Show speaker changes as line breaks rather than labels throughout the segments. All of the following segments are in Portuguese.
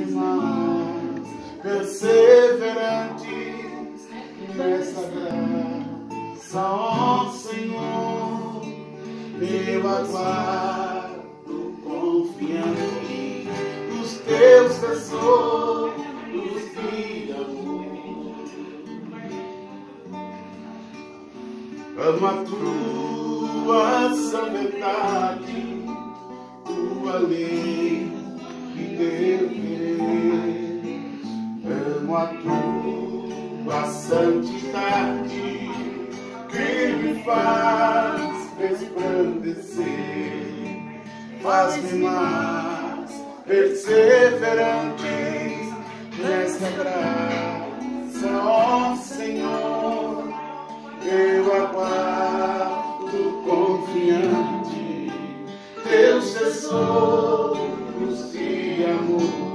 mas perseverantes nessa graça, ó Senhor, eu aguardo confiante nos teus tesouros de amor. Amo a tua sã verdade, tua lei e teu querer. Amo a tua santidade que me faz resplandecer, faz-me mais perseverante nesta graça, ó Senhor, eu aguardo confiante teus tesouros de amor.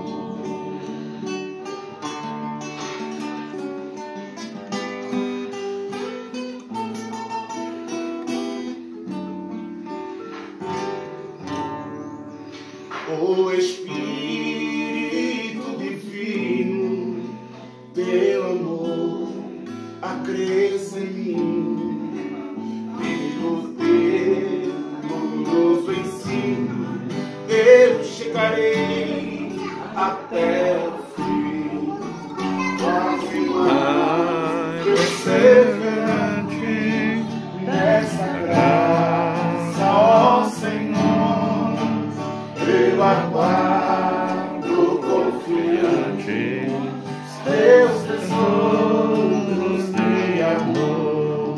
O Espírito Divino, teu amor acresce em mim, pelo teu amoroso ensino, eu chegarei até o fim. Faz-me mais perseverante nessa graça, ó Senhor, eu aguardo confiante teus tesouros de amor.